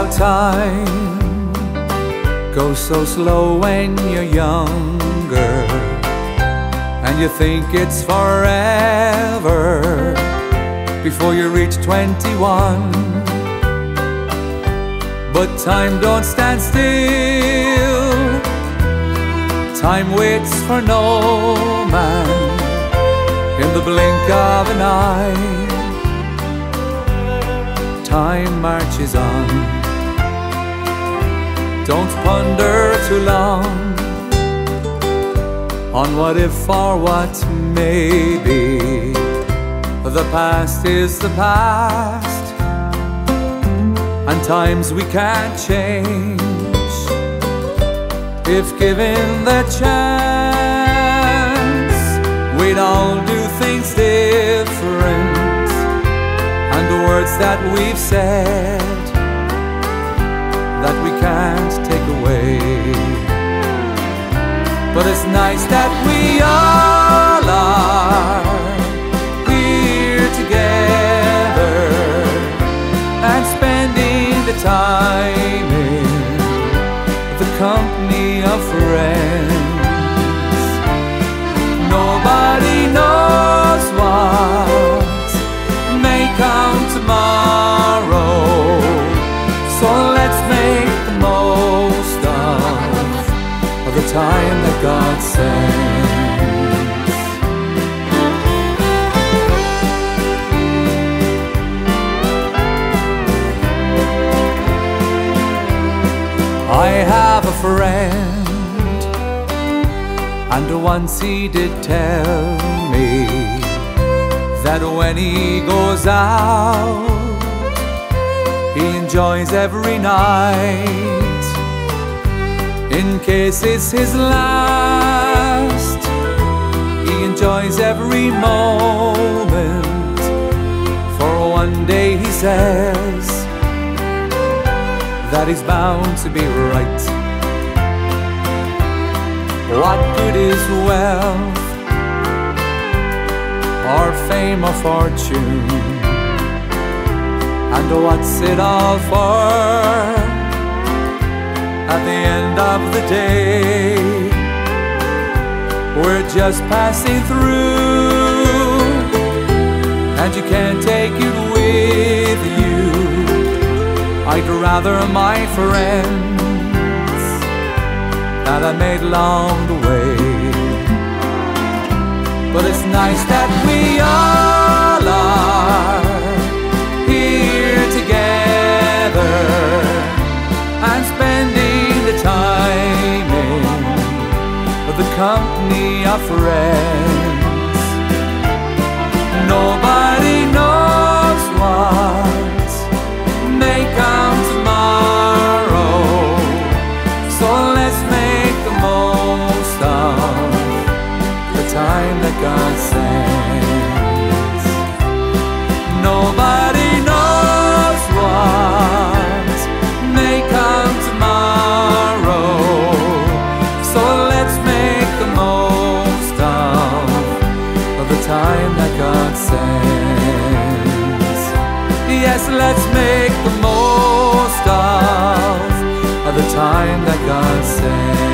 time goes so slow when you're younger, and you think it's forever before you reach 21. But time don't stand still, time waits for no man. In the blink of an eye, time marches on. Don't ponder too long on what if or what may be. The past is the past, and times we can't change. If given the chance, we'd all do things different, and the words that we've said that we can't take away. But it's nice that we all are here together and spending the time in the company of friends. Nobody knows what may come tomorrow, so let's make the most of the time that God sends. I have a friend, and once he did tell me that when he goes out, he enjoys every night, in case it's his last. He enjoys every moment, for one day he says that he's bound to be right. What good is wealth, or fame or fortune, and what's it all for at the end of the day? We're just passing through, and you can't take it with you. I'd rather my friends that I made along the way. But it's nice that we all are here together and spending the time in the company of friends. Nobody knows what may come tomorrow, so let's make the most of the time that God sends. Nobody knows what may come tomorrow, so let's make the most of the time that God sends. Yes, let's make the most of the time that God sends.